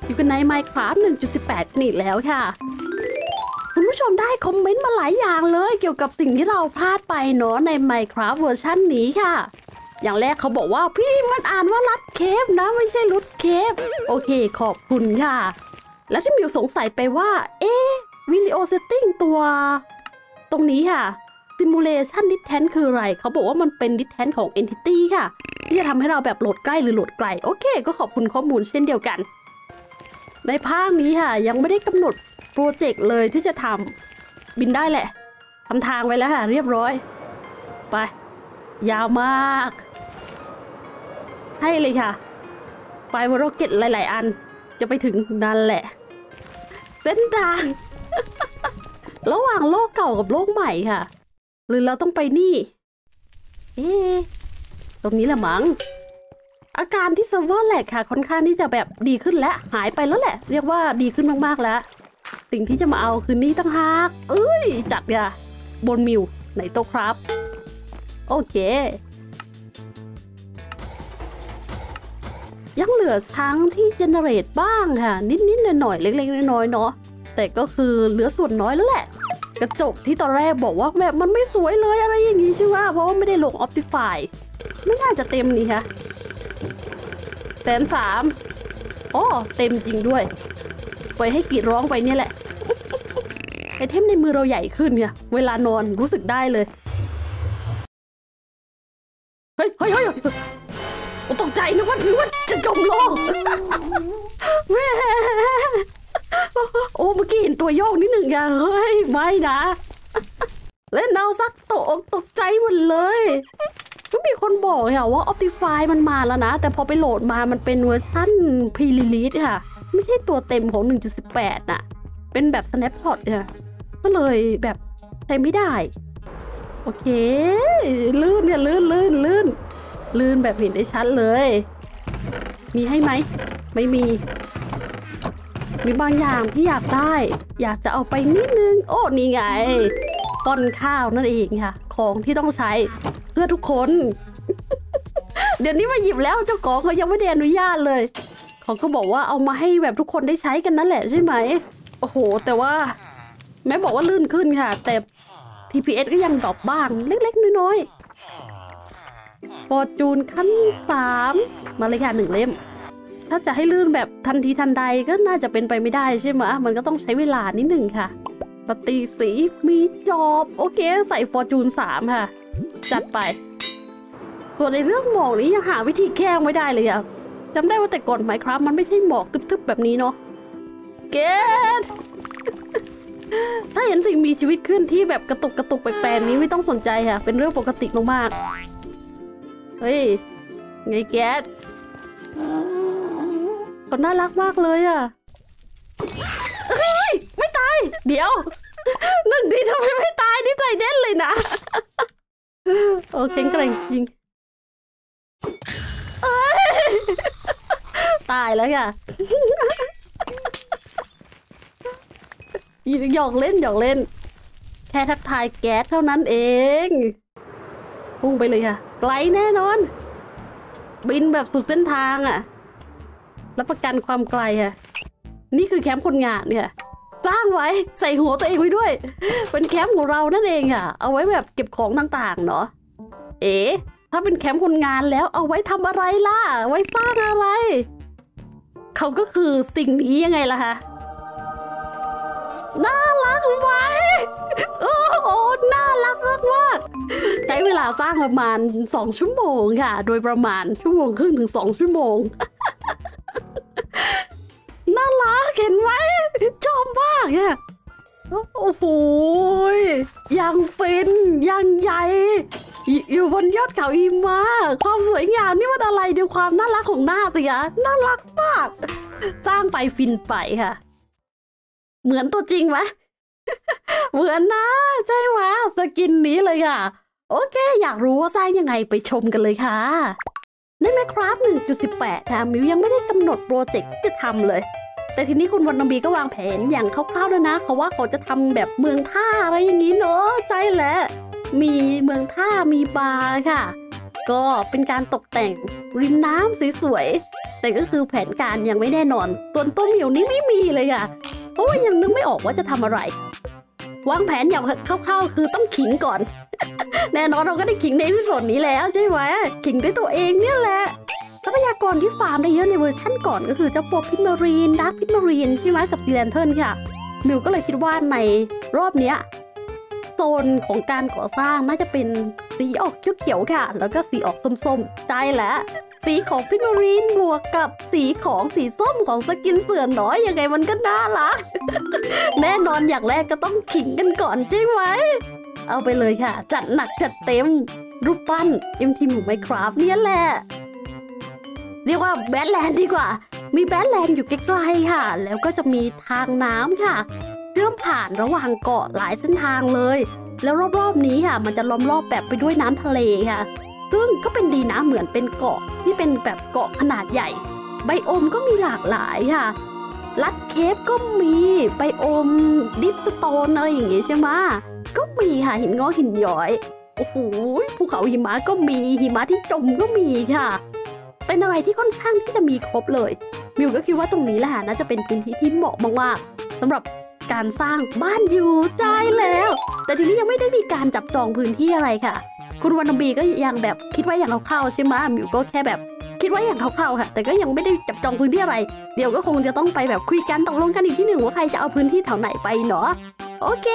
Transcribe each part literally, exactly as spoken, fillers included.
อยู่กันใน Minecraft หนึ่งจุดสิบแปด นี่แล้วค่ะคุณผู้ชมได้คอมเมนต์มาหลายอย่างเลยเกี่ยวกับสิ่งที่เราพลาดไปเนาะใน Minecraft เวอร์ชันนี้ค่ะอย่างแรกเขาบอกว่าพี่มันอ่านว่าลัดเคฟนะไม่ใช่ลุดเคฟโอเคขอบคุณค่ะแล้วที่มิวสงสัยไปว่าเอ๊ะวิดีโอเซตติ้งตัวตรงนี้ค่ะ Simulation Distance คืออะไรเขาบอกว่ามันเป็น Distance ของ Entity ค่ะที่จะทำให้เราแบบโหลดใกล้หรือโหลดไกลโอเคก็ขอบคุณข้อมูลเช่นเดียวกันในภาคนี้ค่ะยังไม่ได้กำหนดโปรเจกต์เลยที่จะทำบินได้แหละทำทางไว้แล้วค่ะเรียบร้อยไปยาวมากให้เลยค่ะไปบนโรเก็ตหลายๆอันจะไปถึงนั่นแหละเส้นทาง ระหว่างโลกเก่ากับโลกใหม่ค่ะหรือเราต้องไปนี่เอ๊ะตรงนี้แหละมั้งอาการที่เซิร์ฟเวอร์แหลกค่ะค่อนข้างที่จะแบบดีขึ้นและหายไปแล้วแหละเรียกว่าดีขึ้นมากๆแล้วสิ่งที่จะมาเอาคือนี่ตั้งหากเอ้ยจัดค่ะบนมิวไหนโต๊ะครับโอเคยังเหลือช้างที่เจเนเรตบ้างค่ะนิดๆหน่อยๆเล็กๆน้อยๆเนาะแต่ก็คือเหลือส่วนน้อยแล้วแหละกระจกที่ตอนแรกบอกว่าแบบมันไม่สวยเลยอะไรอย่างนี้ใช่ไหมเพราะว่าไม่ได้ลง Optify ไม่น่าจะเต็มนี่ค่ะแสนสามอ๋อเต็มจริงด้วยปล่อยให้กรีดร้องไปเนี่ยแหละไอเทมในมือเราใหญ่ขึ้นเนี่ยเวลานอนรู้สึกได้เลยเฮ้ยเฮ้ยเฮ้ยตกใจนึกว่านึกว่าจะจมโลกแม่โอ้เมื่อกี้เห็นตัวโยกนิดหนึ่งอะเฮ้ยไม่นะเล่นเอาซักตกตกใจหมดเลยก็มีคนบอกค่ะว่า Optify มันมาแล้วนะแต่พอไปโหลดมามันเป็นเวอร์ชัน Pre-release ค่ะไม่ใช่ตัวเต็มของ หนึ่งจุดสิบแปด น่ะเป็นแบบ Snapshot ค่ะก็เลยแบบใช้ไม่ได้โอเคลื่นเนี่ยลื่นลื่นลื่นลื่นแบบเห็นได้ชัดเลยมีให้ไหมไม่มีมีบางอย่างที่อยากได้อยากจะเอาไปนิดนึงโอ้นี่ไงก้อนข้าวนั่นเองค่ะของที่ต้องใช้เพื่อทุกคน เดี๋ยวนี้มาหยิบแล้วเจ้าของเขายังไม่ได้อนุญาตเลยเขาก็บอกว่าเอามาให้แบบทุกคนได้ใช้กันนั่นแหละใช่ไหมโอ้โหแต่ว่าแม้บอกว่าลื่นขึ้นค่ะแต่ ที พี เอส ก็ยังดรอปบ้างเล็กๆน้อยๆฟอร์จูนขั้นสามมาเลยค่ะหนึ่งเล่มถ้าจะให้ลื่นแบบทันทีทันใดก็น่าจะเป็นไปไม่ได้ใช่ไหมมันก็ต้องใช้เวลานิดหนึ่งค่ะปฏิสีมีจอบโอเคใส่ฟอร์จูนสามค่ะจัดไปส่วนในเรื่องหมอกนี้ยังหาวิธีแก้ไม่ได้เลยอะจำได้ว่าแต่ก่อน Minecraft มันไม่ใช่หมอกทึบๆแบบนี้เนาะเกต ถ้าเห็นสิ่งมีชีวิตขึ้นที่แบบกระตุกกระตุกแปลกๆนี้ไม่ต้องสนใจค่ะเป็นเรื่องปกติมากๆเฮ้ยไงแกตเขาน่ารักมากเลยอะเฮ้ยไม่ตายเดี๋ยวนั่นดีทำไมไม่ตายนี่ใจเด่นเลยนะโอเคแกร่งจริงตายแล้วค่ะหยอกเล่นหยอกเล่นแค่ทักทายแก๊สเท่านั้นเองพุ่งไปเลยค่ะไกลแน่นอนบินแบบสุดเส้นทางอ่ะรับประกันความไกลค่ะนี่คือแคมป์คนงานเนี่ยสร้างไว้ใส่หัวตัวเองไว้ด้วยเป็นแคมป์ของเรานั่นเองค่ะเอาไว้แบบเก็บของต่างๆเนาะเอ๋ถ้าเป็นแคมป์คนงานแล้วเอาไว้ทำอะไรล่ะไว้สร้างอะไรเขาก็คือสิ่งนี้ยังไงล่ะคะน่ารักไหมโอ้โหน่ารักมากๆใช้เวลาสร้างประมาณสองชั่วโมงค่ะโดยประมาณชั่วโมงครึ่งถึงสองชั่วโมงน่ารักเห็นไหมชอบมากเนี่ยโอ้โหยังเป็นยังใหญ่อยู่บนยอดเขาหิมะความสวยงามนี่มันอะไรดูความน่ารักของหน้าสิคะน่ารักมากสร้างไปฟินไปค่ะเหมือนตัวจริงไหม เหมือนนะใช่ไหมสกินนี้เลยค่ะโอเคอยากรู้ว่าสร้างยังไงไปชมกันเลยค่ะใน Minecraft หนึ่งจุดสิบแปด ค่ะมิวยังไม่ได้กำหนดโปรเจกต์ที่จะทำเลยแต่ทีนี้คุณวันนบีก็วางแผนอย่างคร่าวๆแล้วนะเขาว่าเขาจะทำแบบเมืองท่าอะไรอย่างนี้เนาะใช่แหละมีเมืองท่ามีบาร์ค่ะก็เป็นการตกแต่งริมน้ำสวยๆแต่ก็คือแผนการยังไม่แน่นอนส่วนตัวเหมียวนี้ไม่มีเลยค่ะเพราะว่ายังนึกไม่ออกว่าจะทำอะไรวางแผนอย่างคร่าวๆคือต้องขิงก่อน แน่นอนเราก็ได้ขิงในวิดีโอนี้แล้วใช่ไหมขิงด้วยตัวเองเนี่ยแหละทรัพยากรที่ฟาร์มได้เยอะในเวอร์ชั่นก่อนก็คือเจ้าพวกพิทมารีนดาร์คพิทมารีนใช่ไหมกับซีแลนเทิร์นค่ะมิวก็เลยคิดว่าในรอบเนี้ยโซนของการก่อสร้างน่าจะเป็นสีออกเขียวๆค่ะแล้วก็สีออกส้มๆใช่แล้วสีของพิทมารีนบวกกับสีของสีส้มของสกินเสือน้อยยังไงมันก็น่ารัก แน่นอนอย่างแรกก็ต้องขิงกันก่อนใช่ไหมเอาไปเลยค่ะจัดหนักจัดเต็มรูปปั้นเอ็มทีมของไมคราฟเนี่ยแหละเรียกว่าแบทแลนด์ดีกว่ามีแบทแลนด์อยู่ใกล้ๆค่ะแล้วก็จะมีทางน้ำค่ะเชื่อมผ่านระหว่างเกาะหลายเส้นทางเลยแล้วรอบๆนี้ค่ะมันจะล้อมรอบแบบไปด้วยน้ำทะเลค่ะซึ่งก็เป็นดีนะเหมือนเป็นเกาะที่เป็นแบบเกาะขนาดใหญ่ไบโอมก็มีหลากหลายค่ะลัดเคฟก็มีไบโอมดิฟสโตนอะไรอย่างงี้ใช่ไหมก็มีค่ะหินงอกหินย้อยโอ้โหภูเขาหิมะก็มีหิมะที่จมก็มีค่ะเป็นอะไรที่ค่อนข้างที่จะมีครบเลยมิวก็คิดว่าตรงนี้แหละน่าจะเป็นพื้นที่ที่เหมาะมากๆสำหรับการสร้างบ้านอยู่ใช่แล้วแต่ทีนี้ยังไม่ได้มีการจับจองพื้นที่อะไรค่ะคุณวรรณบีก็ยังแบบคิดว่าอย่างคร่าวๆใช่ไหมมิวก็แค่แบบคิดว่าอย่างคร่าวๆค่ะแต่ก็ยังไม่ได้จับจองพื้นที่อะไรเดี๋ยวก็คงจะต้องไปแบบคุยกันตกลงกันอีกที่หนึ่งว่าใครจะเอาพื้นที่แถวไหนไปเนาะโอเค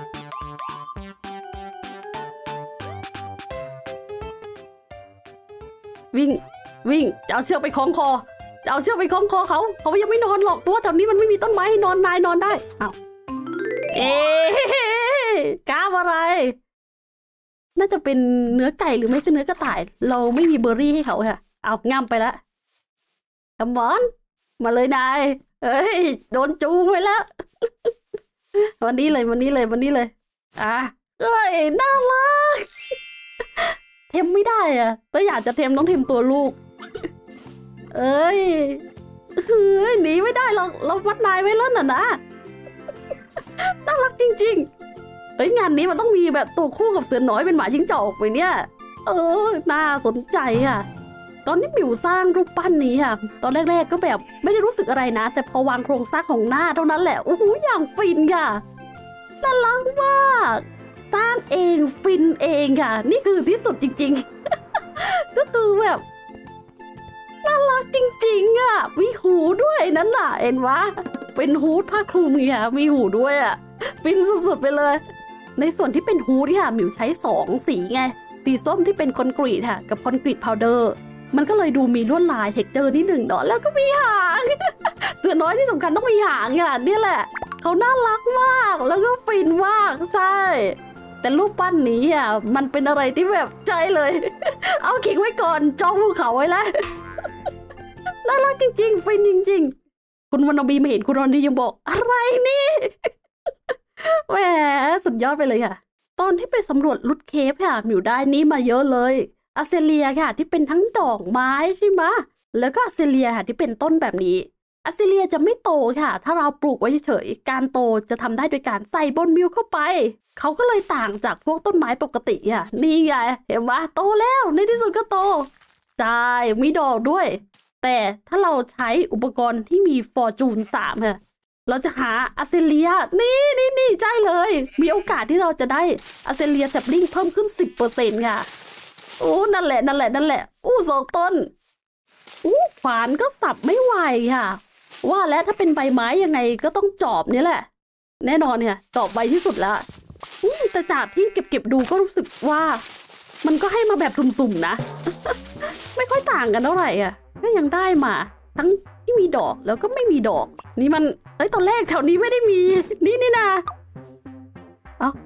วิ่งวิ่งจะเอาเชือกไปคล้องคอจะเอาเชือกไปคล้องคอเขาเขายังไม่นอนหรอกเพราะว่าแถวนี้มันไม่มีต้นไม้นอนนายนอนได้อ้าวเอ๊ะกล้าอะไรน่าจะเป็นเนื้อไก่หรือไม่ก็เนื้อกระต่ายเราไม่มีเบอร์รี่ให้เขาค่ะเอาง่ำไปละคำบอนมาเลยนายเอ้ยโดนจูงไปแล้ววันนี้เลยวันนี้เลยวันนี้เลยอ่ะเอ้ยน่ารักเทมไม่ได้อะถ้าอยากจะเทมต้องเทมตัวลูกเอ้ยเฮ้ยหนีไม่ได้เราเราวัดนายไว้แล้วน่ะนะน่ารักจริงๆเฮ้ยงานนี้มันต้องมีแบบตัวคู่กับเสือน้อยเป็นหมาจิ้งจอกไปเนี่ยเออน่าสนใจค่ะตอนที่มิวสร้างรูปปั้นนี้ค่ะตอนแรกๆก็แบบไม่ได้รู้สึกอะไรนะแต่พอวางโครงสร้างของหน้าเท่านั้นแหละโอ้โหอย่างฟินค่ะน่ารักมากสร้างเองฟินเองค่ะนี่คือที่สุดจริงๆ ก็คือแบบน่ารักจริงๆอ่ะมีหูด้วยนั่นน่ะเห็นวะเป็นฮูดผ้าคลุมค่ะมีหูด้วยอ่ะฟินสุดๆไปเลยในส่วนที่เป็นฮูดค่ะมิวใช้สองสีไงสีส้มที่เป็นคอนกรีตค่ะกับคอนกรีตพาวเดอร์มันก็เลยดูมีลวดลายเท็กเจอร์นิดหนึ่งเนาะแล้วก็มีหาง เสือน้อยที่สำคัญต้องมีหางค่ะนี่แหละเขาน่ารักมากแล้วก็ฟินมากใช่แต่รูปปั้นนี้อ่ะมันเป็นอะไรที่แบบใจเลย เอาขิงไว้ก่อนจองภูเขาไว้แล้ว น่ารักจริงๆฟินจริงๆคุณวรรณบีมาเห็นคุณวรรณบียังบอกอะไรนี่ แหมสุดยอดไปเลยค่ะตอนที่ไปสำรวจลุดเคฟค่ะมิวได้นี้มาเยอะเลยอาเซเลียค่ะที่เป็นทั้งดอกไม้ใช่ไหมแล้วก็อาเซเลียค่ะที่เป็นต้นแบบนี้อาเซเลียจะไม่โตค่ะถ้าเราปลูกไว้เฉยๆการโตจะทำได้โดยการใส่บนมิวเข้าไปเขาก็เลยต่างจากพวกต้นไม้ปกติค่ะนี่ไงเห็นไหมโตแล้วในที่สุดก็โตใช่มีดอกด้วยแต่ถ้าเราใช้อุปกรณ์ที่มีฟอร์จูนสามค่ะเราจะหาอาเซเลียนี่นี่นี่ใช่เลยมีโอกาสที่เราจะได้อาเซเลียแซปลิงเพิ่มขึ้น สิบเปอร์เซ็นต์ ค่ะโอ้นั่นแหละนั่นแหละนั่นแหละอู้สองต้นอู้ขวานก็สับไม่ไหวค่ะว่าแล้วถ้าเป็นใบไม้ยังไงก็ต้องจอบนี่แหละแน่นอนเนี่ยจอบใบที่สุดแล้วแต่จากที่เก็บๆดูก็รู้สึกว่ามันก็ให้มาแบบสุ่มๆนะ ไม่ค่อยต่างกันเท่าไหร่อ่ะก็ยังได้มาทั้งที่มีดอกแล้วก็ไม่มีดอกนี่มันเอ้ยตอนแรกแถวนี้ไม่ได้มีนี่นี่นะเอ้า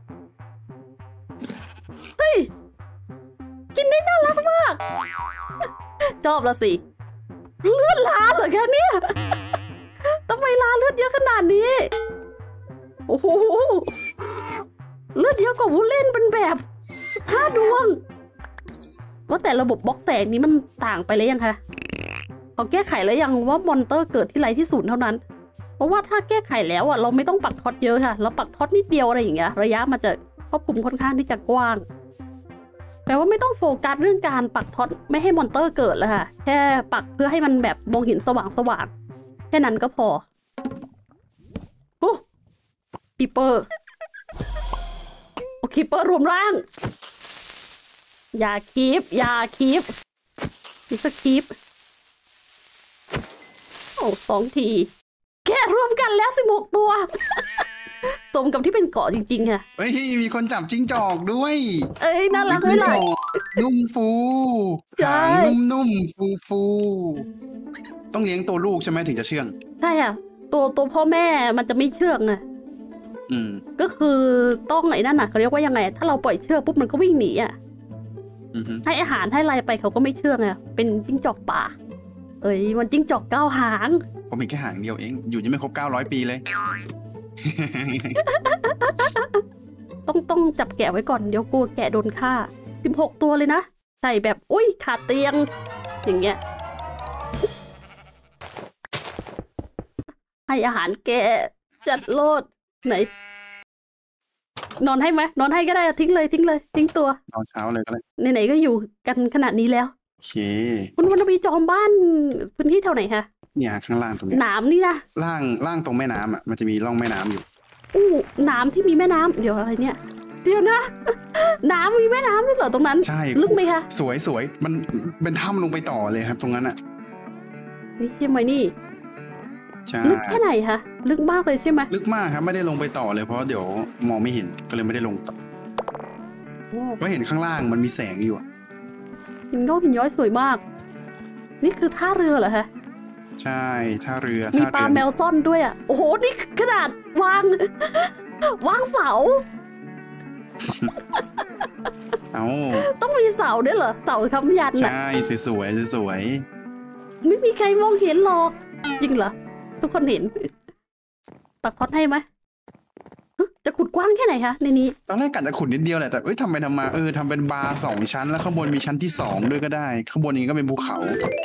เฮ้ยกินได้น่ารักมากชอบละสิเลือดลาเหรอคะเนี่ยทำไมลาเลือดเยอะขนาดนี้โอ้โหเลือดเยอะกว่าผู้เล่นเป็นแบบห้าดวงว่าแต่ระบบบล็อกแสงนี้มันต่างไปเลยยังคะเขาแก้ไขแล้วยังว่ามอนเตอร์เกิดที่ไรที่ศูนย์เท่านั้นเพราะว่าถ้าแก้ไขแล้วอ่ะเราไม่ต้องปักท็อตเยอะค่ะเราปักท็อตนิดเดียวอะไรอย่างเงี้ยระยะมันจะครอบคลุมค่อนข้างที่จะกว้างแปลว่าไม่ต้องโฟกัสเรื่องการปักท็อตไม่ให้มอนเตอร์เกิดแล้วค่ะแค่ปักเพื่อให้มันแบบมองเห็นสว่างสว่างแค่นั้นก็พอโอ้คีเปอร์โอคีเปอร์รวมร่างอย่าคีปอย่าคีปนี่สคีปโอ้สองทีแค่รวมกันแล้วสิบหกตัวสมกับที่เป็นเกาะจริงๆค่ะเฮ้ยมีคนจับจิ้งจอกด้วยเอ้ยน่ารักไหมล่ะนุ่มฟูหางนุ่มๆฟูฟูต้องเลี้ยงตัวลูกใช่ไหมถึงจะเชื่องใช่ค่ะตัวตัวพ่อแม่มันจะไม่เชื่องอ่ะอืมก็คือต้องไอ้นั่นน่ะเขาเรียกว่ายังไงถ้าเราปล่อยเชือกปุ๊บมันก็วิ่งหนีอ่ะให้อาหารให้อะไรไปเขาก็ไม่เชื่องอ่ะเป็นจิ้งจอกป่าเอ้ยมันจิ้งจอกเก้าหางผมมีแค่หางเดียวเองอยู่ยังไม่ครบเก้าร้อยปีเลยต้องต้องจับแกะไว้ก่อนเดี๋ยวกลัวแกะโดนฆ่าสิบหกตัวเลยนะใส่แบบอุ้ยขาดเตียงอย่างเงี้ยให้อาหารแกะจัดโลดไหนนอนให้ไหมนอนให้ก็ได้ทิ้งเลยทิ้งเลยทิ้งตัวนอนเช้าเลยก็ได้ไหนๆก็อยู่กันขนาดนี้แล้วโอเคคุณวรรณวีจอมบ้านพื้นที่เท่าไหร่คะเนี่ยข้างล่างตรงนี้น้ำนี่นะล่างล่างตรงแม่น้ำอ่ะมันจะมีร่องแม่น้ำอยู่อู้น้ำที่มีแม่น้ำเดี๋ยวอะไรเนี่ยเดี๋ยวนะน้ำมีแม่น้ำด้วยเหรอตรงนั้นใช่ลึกไหมคะสวยสวยมันเป็นถ้ำลงไปต่อเลยครับตรงนั้นอ่ะนี่ใช่ไหมนี่ใช่ลึกแค่ไหนคะลึกมากเลยใช่ไหมลึกมากครับไม่ได้ลงไปต่อเลยเพราะเดี๋ยวมองไม่เห็นก็เลยไม่ได้ลงต่อก็เห็นข้างล่างมันมีแสงอยู่หินงอกหินย้อยสวยมากนี่คือท่าเรือเหรอคะใช่ท่าเรือมีปลาแมวซ่อนด้วยอ่ะโอ้โหนี่ขนาดวางวางเสาเอาต้องมีเสาด้วยเหรอเสาค้ำยันใช่สวยๆสวยๆไม่มีใครมองเห็นหรอกจริงเหรอทุกคนเห็นปักพอดให้ไหมจะขุดกว้างแค่ไหนคะในนี้ตอนแรกกะจะขุดนิดเดียวแหละแต่เอ้ยทำไปทำมาเออทำเป็นบาร์สองชั้นแล้วข้างบนมีชั้นที่สองด้วยก็ได้ข้างบนนี้ก็เป็นภูเขา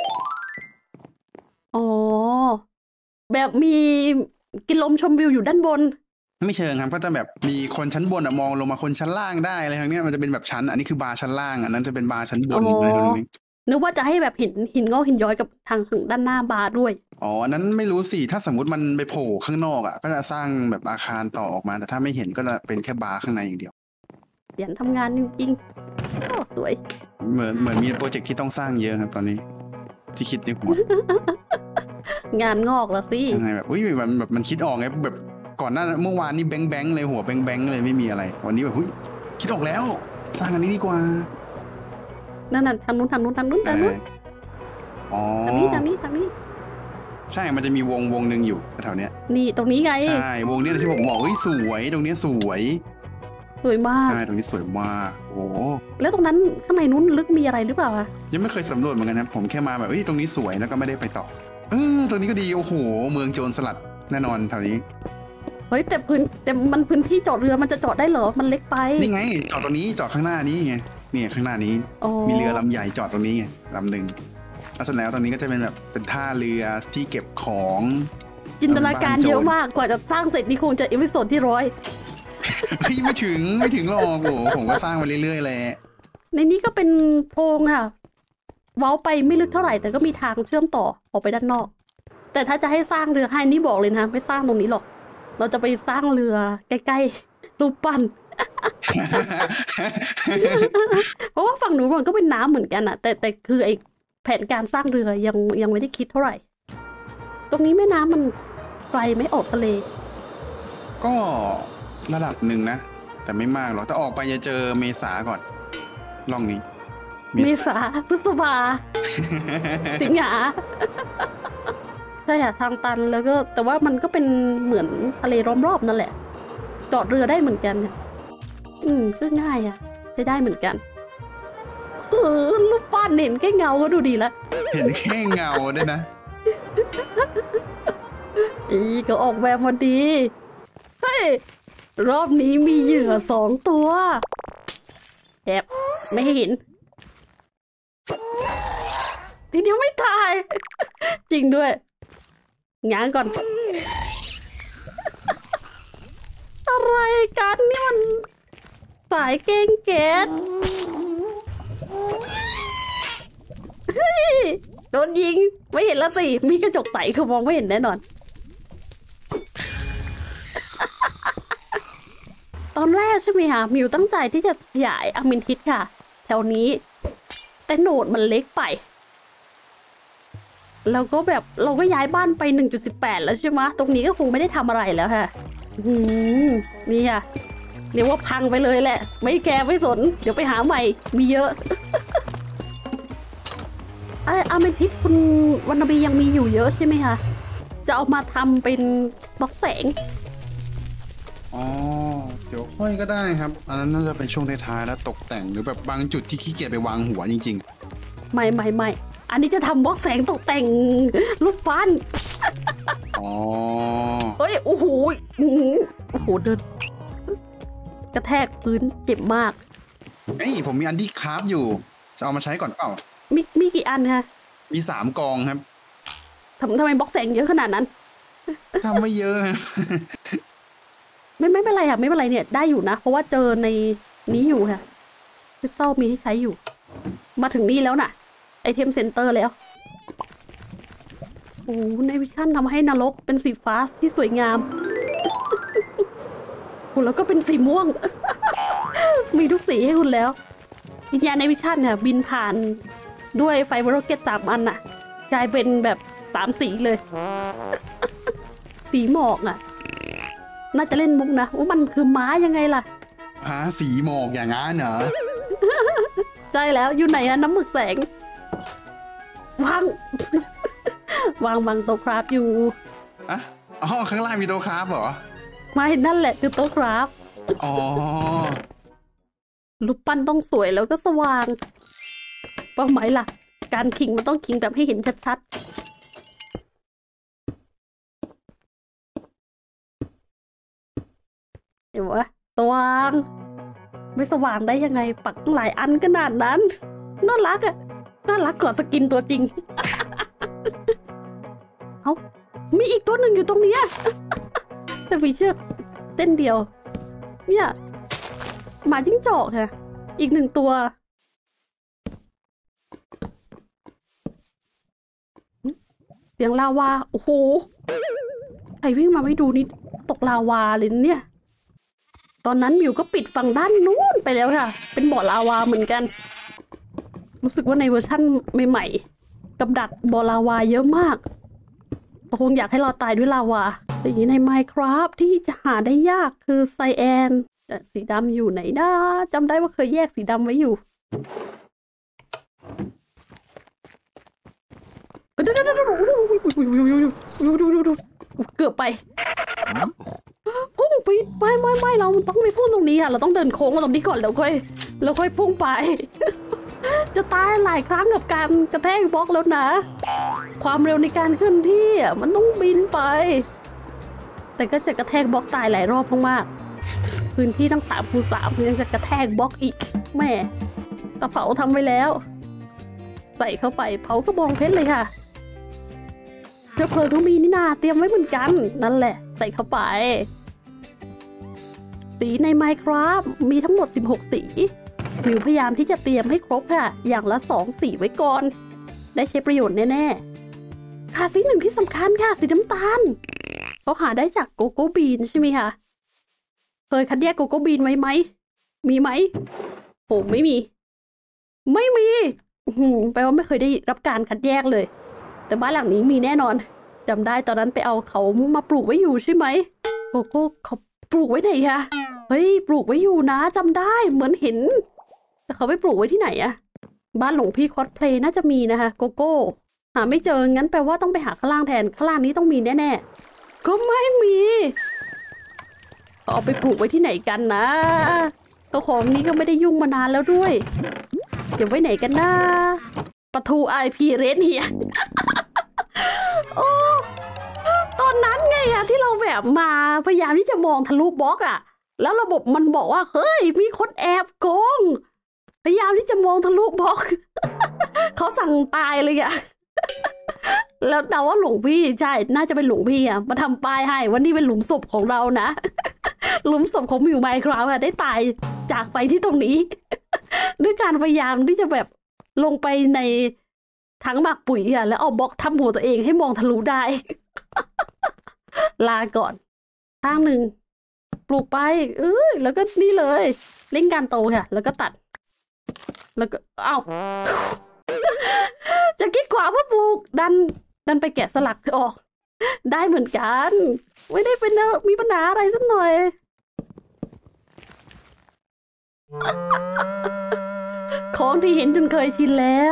อ๋อแบบมีกินลมชมวิวอยู่ด้านบนไม่เชิงครับก็จะแบบมีคนชั้นบนอะมองลงมาคนชั้นล่างได้อะไรทั้งนี้มันจะเป็นแบบชั้นอันนี้คือบาร์ชั้นล่างอันนั้นจะเป็นบาร์ชั้นบนอะไรตรงนี้นึกว่าจะให้แบบหินหินงอกหินย้อยกับทางด้านหน้าบาร์ด้วยอ๋ออันนั้นไม่รู้สิถ้าสมมติมันไปโผล่ข้างนอกอ่ะก็จะสร้างแบบอาคารต่อออกมาแต่ถ้าไม่เห็นก็จะเป็นแค่บาร์ข้างในอย่างเดียวเปลี่ยนทำงานจริงๆโอ้สวยเหมือนเหมือนมีโปรเจกต์ที่ต้องสร้างเยอะครับตอนนี้ที่คิดในหัวงานงอกแล้วสิยังไงแบบอุ้ยแบบแบบมันคิดออกไงแบบก่อนหน้าเมื่อวานนี่แบงแบงเลยหัวแบงแบงเลยไม่มีอะไรวันนี้แบบอุ้ยคิดออกแล้วสร้างอันนี้ดีกว่านั่นน่ะทางนู้นทางนู้นทางนู้นทางนู้นอ๋อทางนี้ทางนี้ทางนี้ใช่มันจะมีวงวงหนึ่งอยู่แถวเนี้ยนี่ตรงนี้ไงใช่วงนี้ที่ผมบอกเฮ้ยสวยตรงนี้สวยสวยมากใช่ตรงนี้สวยมากโอ้แล้วตรงนั้นข้างในนู้นลึกมีอะไรหรือเปล่าคะยังไม่เคยสำรวจเหมือนกันครับผมแค่มาแบบเฮ้ยตรงนี้สวยแล้วก็ไม่ได้ไปต่อเออตรงนี้ก็ดีโอ้โหเมืองโจรสลัดแน่นอนแถวนี้เฮ้ยแต่พื้นแต่มันพื้นที่จอดเรือมันจะจอดได้เหรอมันเล็กไปนี่ไงจอดตรงนี้จอดข้างหน้านี้ไงเนี่ยข้างหน้านี้มีเรือลำใหญ่จอดตรงนี้ไงลำหนึ่งแล้วเสร็จแล้วตรงนี้ก็จะเป็นแบบเป็นท่าเรือที่เก็บของจินตนาการเยอะมากกว่าจะสร้างเสร็จนี่คงจะอีพิโซดที่ร้อยไม่ถึงไม่ถึงหรอกโอ้ผมก็สร้างมาเรื่อยๆแหละในนี้ก็เป็นโพรงค่ะเว้าไปไม่ลึกเท่าไหร่แต่ก็มีทางเชื่อมต่อออกไปด้านนอกแต่ถ้าจะให้สร้างเรือให้นี่บอกเลยนะไม่สร้างตรงนี้หรอกเราจะไปสร้างเรือใกล้ๆรูปปั้นเพราะว่าฝั่งนู้นมันก็เป็นน้ำเหมือนกันอะแต่แต่คือไอแผนการสร้างเรือยังยังไม่ได้คิดเท่าไหร่ตรงนี้แม่น้ำมันไกลไม่ออกทะเลก็ระดับหนึ่งนะแต่ไม่มากหรอกถ้าออกไปจะเจอเมษาก่อนล่องนี้เมษาพฤษภาสิงหาใช่ค่ะทางตันแล้วก็แต่ว่ามันก็เป็นเหมือนทะเลล้อมรอบนั่นแหละจอดเรือได้เหมือนกันอืมก็ง่ายอ่ะใช้ได้เหมือนกันเออรูปปั้นเห็นแค่เงาก็ดูดีแล้วเห็นแค่เงาด้วยนะอีก็ออกแบบมาดีเฮ้ยรอบนี้มีเหยื่อสองตัวแอบไม่เห็นทีเดียวไม่ตายจริงด้วยง้างก่อนอะไรกันนี่มันสายเก่งเกตเฮ้ยโดนยิงไม่เห็นแล้วสิมีกระจกใสเขามองไม่เห็นแน่นอนตอนแรกใช่ไหมคะมิวตั้งใจที่จะขยายอะมินทิสค่ะแถวนี้แต่โหนดมันเล็กไปแล้วก็แบบเราก็ย้ายบ้านไป หนึ่งจุดสิบแปด แล้วใช่ไหมตรงนี้ก็คงไม่ได้ทำอะไรแล้วค่ะอืมนี่ค่ะเรียกว่าพังไปเลยแหละไม่แกไม่สนเดี๋ยวไปหาใหม่มีเยอะไออะมินทิสคุณวรรณบียังมีอยู่เยอะใช่ไหมคะจะเอามาทำเป็นบล็อกแสงอ๋อเดี๋ยวค่อยก็ได้ครับอันนั้นน่าจะเป็นช่วงท้ายๆแล้วตกแต่งหรือแบบบางจุดที่ขี้เกียจไปวางหัวจริงๆไม่ไม่ไม่อันนี้จะทำบล็อกแสงตกแต่งรูปฟันอ๋อเฮ้ยโอ้โหโอ้โหเดินกระแทกพื้นเจ็บมากเอ้ยผมมีอันที่คราฟอยู่จะเอามาใช้ก่อนเปล่ามีมีกี่อันคะมีสามกองครับทำทำไมบล็อกแสงเยอะขนาดนั้นทำไม่เยอะไม่ไม่เป็นไรค่ะไม่เป็นไรเนี่ยได้อยู่นะเพราะว่าเจอในนี้อยู่ค่ะคริสตัลมีให้ใช้อยู่มาถึงนี่แล้วน่ะไอเทมเซ็นเตอร์แล้วโอ้ในวิชั่นทำให้นรกเป็นสีฟ้าที่สวยงามคุณแล้วก็เป็นสีม่วงมีทุกสีให้คุณแล้ววิญญาณในวิชั่นเนี่ยบินผ่านด้วยไฟโรเก็ตสามอันน่ะกลายเป็นแบบสามสีเลยสีหมอกอ่ะน่าจะเล่นมุกนะว่ามันคือม้ายังไงล่ะฮะสีหมอกอย่างนั้นเหรอใช่แล้วอยู่ไหนอะน้ำหมึกแสงวางวางวางโต๊ะคราฟอยู่อ่ะอ๋อข้างล่างมีโต๊ะคราฟเหรอไม่นั่นแหละคือโต๊ะคราฟอ๋อรูปปั้นต้องสวยแล้วก็สว่างเป้าหมายหลักการขิงมันต้องขิงแบบให้เห็นชัดๆเห็นไหมสว่างไม่สว่างได้ยังไงปักหลายอันขนาดนั้นน่ารักอะน่ารักกว่าสกินตัวจริงเอามีอีกตัวหนึ่งอยู่ตรงนี้แต่มีเชือกเส้นเดียวเนี่ยหมาจิ้งจอกค่ะอีกหนึ่งตัวเสียงลาวาโอ้โหใครวิ่งมาไม่ดูนี่ตกลาวาเลยเนี่ยตอนนั้นมิวก็ปิดฝั่งด้านนู้นไปแล้วค่ะเป็นบ่อลาวาเหมือนกันรู้สึกว่าในเวอร์ชั่นใหม่ๆกับดักบ่อลาวาเยอะมากคงอยากให้เราตายด้วยลาวาแต่ใน Minecraft ที่จะหาได้ยากคือไซแอนสีดำอยู่ไหนนะจำได้ว่าเคยแยกสีดำไว้อยู่ดูดูดูดูดูดูดูเกือบไปพุ่งไปไม่ไม่ไม่เราต้องไม่พุ่งตรงนี้ค่ะเราต้องเดินโค้งมาตรงนี้ก่อนแล้วค่อยแล้วค่อยพุ่งไปจะตายหลายครั้งกับการกระแทกบล็อกแล้วนะความเร็วในการเคลื่อนที่มันต้องบินไปแต่ก็จะกระแทกบล็อกตายหลายรอบมากๆพื้นที่ทั้งสามคูณสามยังจะกระแทกบล็อกอีกแม่กระเป๋าทำไว้แล้วใส่เข้าไปเผากระบองเพชรเลยค่ะเชื้อเพลิงก็มีนี่นาเตรียมไว้เหมือนกันนั่นแหละใส่เข้าไปสีใน Minecraft มีทั้งหมดสิบหกสีมิวพยายามที่จะเตรียมให้ครบค่ะอย่างละสองสีไว้ก่อนได้ใช้ประโยชน์แน่ๆค่ะสีหนึ่งที่สำคัญค่ะสีน้ำตาลเขาหาได้จากโกโก้บีนใช่ไหมคะเคยคัดแยกโกโก้บีนไว้ไหมมีไหมผมไม่มีไม่มีแปลว่าไม่เคยได้รับการคัดแยกเลยแต่บ้านหลังนี้มีแน่นอนจำได้ตอนนั้นไปเอาเขามาปลูกไว้อยู่ใช่ไหมโกโก้เขาปลูกไว้ไหนคะเฮ้ยปลูกไว้อยู่นะจำได้เหมือนเห็นแต่เขาไปปลูกไว้ที่ไหนอะบ้านหลวงพี่คอสเพลย์น่าจะมีนะคะโกโก้หาไม่เจองั้นแปลว่าต้องไปหาข้างล่างแทนข้างล่างนี้ต้องมีแน่ๆก็ไม่มีเอาไปปลูกไว้ที่ไหนกันนะตัวของนี้ก็ไม่ได้ยุ่งมานานแล้วด้วยเดี๋ยวไว้ไหนกันนะปะทูไอพีเรนเฮียโอ้ตอนนั้นไงอะที่เราแบบมาพยายามที่จะมองทะลุบล็อกอะแล้วระบบมันบอกว่าเฮ้ยมีคนแอบโกงพยายามที่จะมองทะลุบล็อกเขาสั่งตายเลยอะแล้วเดาว่าหลวงพี่ใช่น่าจะเป็นหลวงพี่อะมาทำป้ายให้ว่านี่เป็นหลุมศพของเรานะหลุมศพของมิวไมค์คราวอะได้ตายจากไปที่ตรงนี้ด้วยการพยายามที่จะแบบลงไปในถังหมักปุ๋ยอ่ะแล้วเอาบล็อกทับหัวตัวเองให้มองทะลุได้ ลาก่อนข้างหนึ่งปลูกไปเออแล้วก็นี่เลยเล่นการโตค่ะแล้วก็ตัดแล้วก็เอ้า จะคิดกว่าเพื่อปลูกดันดันไปแกะสลักออกได้เหมือนกันไม่ได้เป็นมีปัญหาอะไรสักหน่อย ของที่เห็นจนเคยชินแล้ว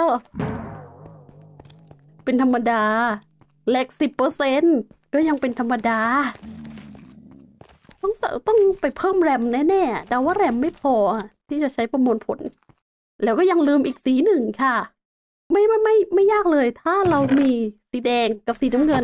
เป็นธรรมดาแลกสิบเปอร์เซ็นต์ก็ยังเป็นธรรมดาต้องต้องไปเพิ่มแรมแน่ๆแต่ว่าแรมไม่พอที่จะใช้ประมวลผลแล้วก็ยังลืมอีกสีหนึ่งค่ะไม่ไม่ไม่ไม่ยากเลยถ้าเรามีสีแดงกับสีน้ำเงิน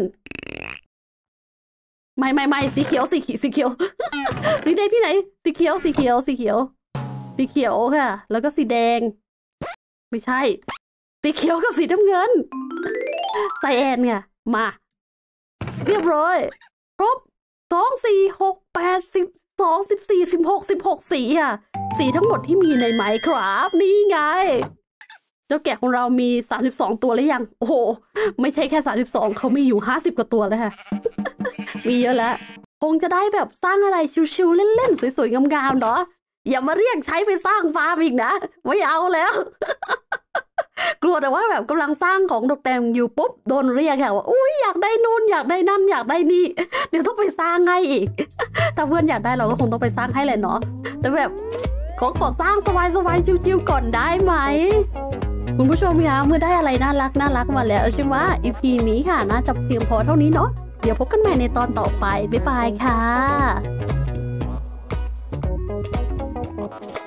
ไม่ไม่ไม่สีเขียวสีสีเขียว สีแดงที่ไหนสีเขียวสีเขียวสีเขียวสีเขียวค่ะแล้วก็สีแดงไม่ใช่สีเขียวกับสีน้ำเงินใส่แอนเนี่ยมาเรียบร้อยครบสองสี่หกแปดสิบสองสิบสี่สิบหกสิบหกสีค่ะสีทั้งหมดที่มีในไมค์ครับนี่ไงเจ้าแกะของเรามีสามสิบสองตัวหรือยังโอ้โหไม่ใช่แค่สามสิบสองเขามีอยู่ห้าสิบกว่าตัวแล้วค่ะ มีเยอะแล้วคงจะได้แบบสร้างอะไรชิวๆเล่นๆสวยๆงามๆเนาะอย่ามาเรียกใช้ไปสร้างฟาร์มอีกนะไม่เอาแล้ว กลัวแต่ว่าแบบกำลังสร้างของตกแต่งอยู่ปุ๊บโดนเรียกค่ะว่าอุ้ยอยากได้นู่นอยากได้นั่นอยากได้นี่เดี๋ยวต้องไปสร้างให้อีก ถ้าเพื่อนอยากได้เราก็คงต้องไปสร้างให้แหละเนาะแต่แบบขอขอสร้างสบายๆชิวๆก่อนได้ไหมคุณผู้ชมคะเมื่อได้อะไรน่ารักน่ารักมาแล้วใช่ไหม อี พี นี้ค่ะน่าจะเพียงพอเท่านี้เนาะเดี๋ยวพบกันใหม่ในตอนต่อไปบ๊ายบายค่ะ